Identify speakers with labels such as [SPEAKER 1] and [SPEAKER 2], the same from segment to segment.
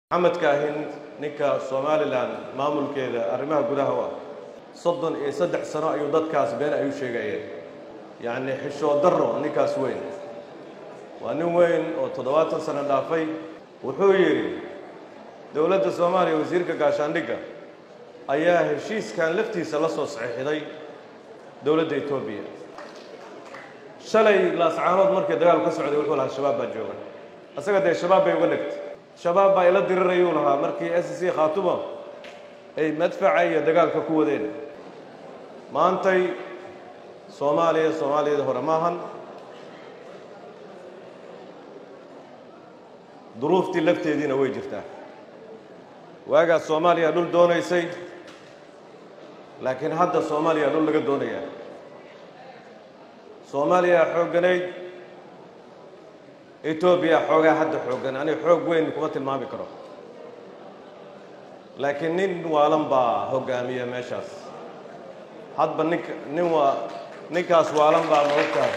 [SPEAKER 1] محمد كاهن نيكا سوماليلاند maamulkeeda arrimaha gudaha waa 33 sano ayuu dadkaas been ay u sheegayeen yaani xisho darro ninkaas weyn waa nin weyn oo 70 sano dhaafay wuxuu yiri dawladda Soomaaliya wasiirka gaashaandhigga ayaa heshiiskan laftiisa la soo saxiixday dawladda Itoobiya shalay la sacaanood markii dagaal ka socday wuxuu lahaa shabaab baa jooga asaga de shabaab bay uga dhigtay shabaab baa ila dirirayo lahaa markii SSC Khaatumo ay madfaca iyo dagaalka ku wadeen maantay Soomaaliyada hore maahan duruuftii lafteedina way jirtaa waaga Soomaaliya dhul doonaysay laakiin hadda Soomaaliya dhul laga doonaya Soomaaliya xooganeyd Ethiopia xoogaa hadda xoogan ani xoog weyn kuma tilmaami karo laakiin nin waalan baa hogaamiya meeshaas hadba ninkaas waalan baa moogtaa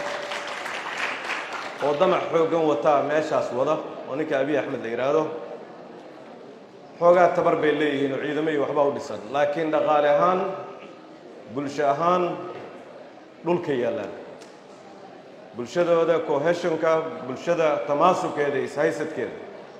[SPEAKER 1] oo damac xoogan wata meeshaas wada oo ninka Abiy Ahmed la yiraahdo xoogaa tabar bay leeyihiin ciidamada waxba u dhisan laakiin dhaqaale ahaan bulsho ahaan dhulka yaalaan bulshadooda cohesionka bulshada tamaasukeeda is haysadkeeda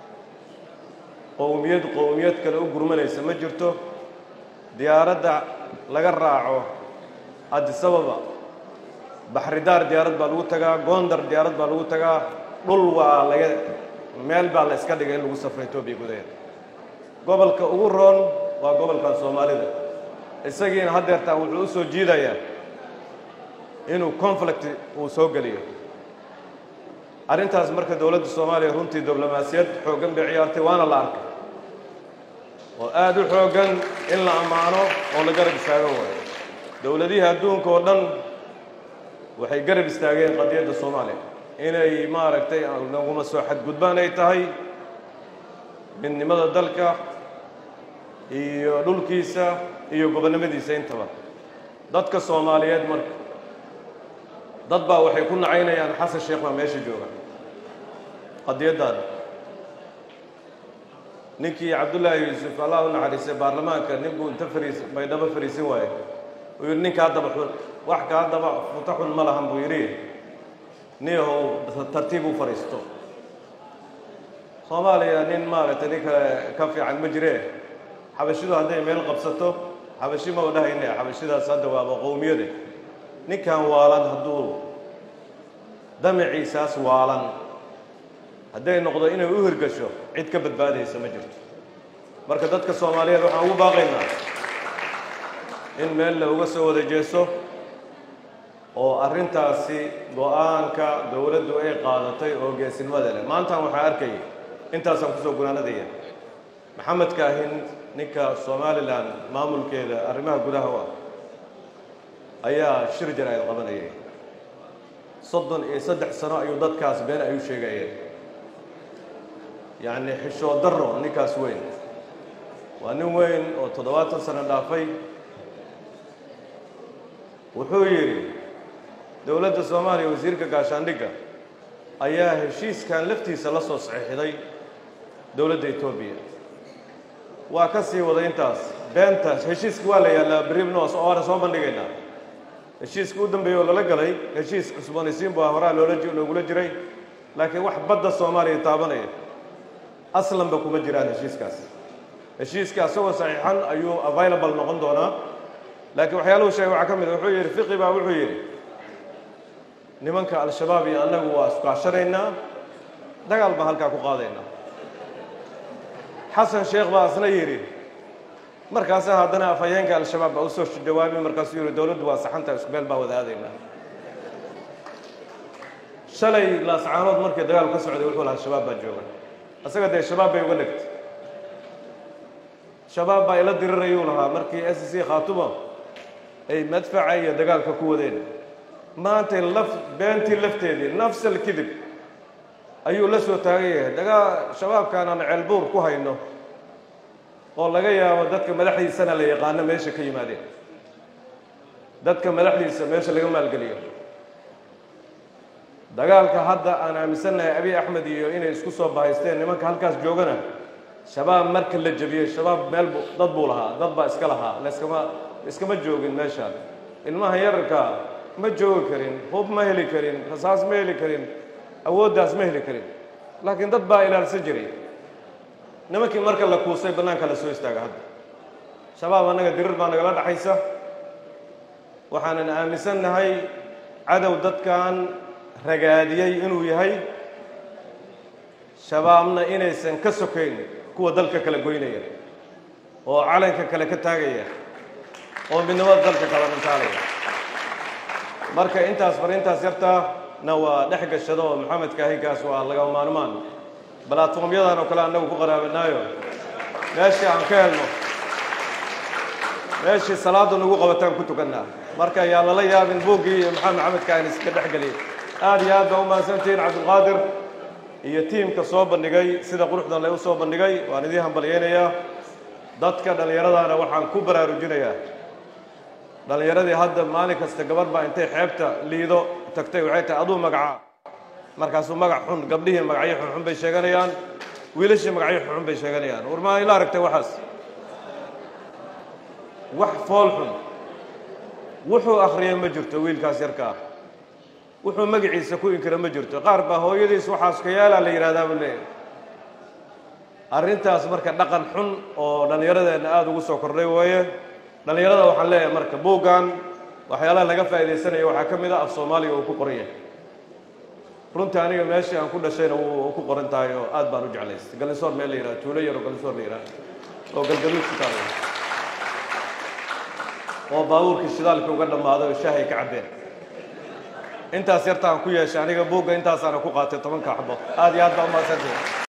[SPEAKER 1] qowmiyad kale u gurmanaysa ma jirto diyaaradda laga raaco Addis Ababa Bahridaar diyaarad baa lagu tagaa Gondar diyaarad baa lagu tagaa dhul waa laga meel baa la iska dhigay lagu safray Itoobiya gudaheeda gobolka ugu roon waa gobolka Soomaalida isagiina hadeerta wuxuu soo jiidayaa inuu conflict uu soo galiyo arintaas marka dawladda Soomaaliya runtii diblomaasiyad xoogan bay ciyaartay waana la arkay oo aad u xoogan in la amaano oo la garab istaago dawladaha adduunka oo dhan waxay garab istaageen qadiyadda Soomaaliya inay maaragtay naguma soo xadgudbaan ay tahay midnimada dalka iyo dhulkiisa iyo gobonimadiisa intaba dadka Soomaaliyeed marka dad baa waxay ku nacaynayaan Xasan Sheekh ma meesha jooga qadiyadan ninkii Abdullahi Yusuf Allah naxariisay baarlamaanka ninbu inta bay daba fariisin waaye oo ninka daba wax ka daba futaxun malahan buu yiri niyo tartiib u fariisto Soomaaliya nin maaragtay ka fiican ma jiree xabashidu haday meel qabsato xabashi ma wadahaynaa xabashidaas hadda waa qowmiyada ninkan waalan haduu damaciisaas waalan haday noqdo inay u hirgasho cid ka badbaadaysa ma jirto marka dadka Soomaaliyeed waxaan ugu baaqaynaa in meel la uga soo wada jeeso oo arintaasi go'aanka dawladdu ay qaadatay oo geesinimada leh maanta waxaan arkay intaas aan ku soo gunaanadaya Maxamed Kaahin ninka Soomaaliland maamulkeeda arrimaha gudaha waa ayaa shir jaraa'id qabanayay 33 sano ayuu dadkaas been ay u sheegayeen yaani xisho darro ninkaas weyn waa nin weyn oo 70 sano dhaafay wuxuu yiri dawladda Soomaaliya wasiirka gaashaandhigga ayaa heshiiskan laftiisa la soo saxiixday dawladda Itoobiya waa ka sii wada intaas beenta heshiiska waa la yaalaa Bribnos oo aan soo bandhigaynaa heshiiska u dambeeyay la galay heshiis cusboonaysiin baa horaa loola jiray laakiin wax badda Soomaaliya taabanaya aslan ba kuma jiraan heshiiskaas soo saxiixan ayuu available noqon doonaa laakiin waxyaalo uu sheegay waxa kamid ah wuxuu yiri fiqi baa wuxuu yiri nimanka al-shabaab iyo anagu waa isku cashareynaa dagaal ba halka ku qaadayna Xasan Sheekh baa asna yiri markaas haddana afayeenka al-shabaab baa soo jawaabay markaas yiri dawladdu waa saxanta isku meel baa wadaadayna shalay la sacaanood markii dagaal ka socday wuxuu lahaa shabaab baa jooga asaga de shabaab bay uga dhigtay shabaab baa ila dirirayo lahaa markii SSC Khaatumo ay madfaca iyo dagaalka ku wadeen maanta beentii lafteedii nafs al-kidib ayuu la soo taagay dagaal shabaabkan aan ceelbuur ku hayno oo laga yaabo dadka madaxdiisana la yaqaan meesha ka yimaadeen dadka madaxdiisa meesha laga maalgeliyo dagaalka hadda aan aaminsanahay Abiy Ahmed iyo inay isku soo baahaysteen nimanka halkaas joogana shabaab marka la jabiyay shabaab meel dad buu lahaa dad baa iska lahaa la iskama joogin meeshaan ilmaha yararka ma joogi karin hub ma heli karin rasaas ma heli karin awooddaas ma heli karin laakiin dad baa ilaalsan jiray nimankii marka la kuusay bannaanka la soo istaaga hadda shabaab annaga dirir baa nagala dhaxaysa waxaanan aaminsannahay cadow dadkan ragaadiyey inuu yahay shabaabna inaysan ka sokayn kuwa dalka kala goynaya oo calanka kale ka taagaya oo midnimada dalka kala dhintaalaya marka intaas fariintaas yartaana waa dhex gashado oo maxamed kaahinkaas waa laga maarmaan balaatfoomyadan oo kale annagu ku qaraabanaayo meeshii aan ka helno meeshii salaada nagu qabataan ku tukannaa marka yaa lala yaabin buuggii iyo maxamed kaahin iska dhex geliyay aad iyo aad baa u mahadsantihiin cabdulqaadir iyo tiimka soo bandhigay sida quruxdan lay u soo bandhigay waan idiin hambalyeynayaa dadka dhallinyaradaana waxaan ku baraarujinayaa dhallinyaradii hadda maalin kasta gabar baa intay xeebta liido tagtay waxay tahay aduu magacaa markaasuu magac xun gabdhihii magacyo xunxun bay sheeganayaan wiilashii magacyo xunxun bay sheeganayaan warmaa ila aragtay waxaas wax fool xun wuxuu akhriyay ma jirto wiilkaas yarka ah wuxuu magaciisa ku inkira ma jirto qaar baa hooyadiis waxaas ka yaalaa la yidhahdaa buu leeyahay arrintaas marka dhaqan xun oo dhallinyaradeenna aada ugu soo kordhay weeye dhallinyarada waxaan leeyahay marka buuggan waxyaalaha laga faa'iidaysanayo waxaa ka mid ah af soomaaliga uu ku qoran yahay runtii aniga meeshii aan ku dhashayna wuu ku qoran tahay oo aad baan u jeclaystay galinsoor meel la yidhaha tuulo yar oo galinsoor la yidhaha oo galgaduud ku taala oo baabuurkii shidaalka uga dhammaaday oo shaahay ka cabbeen intaas yartaan ku yeeshay aniga buugga intaasaana ku qaatay 10 xabo aad iyo aad baa u mahadsantihiin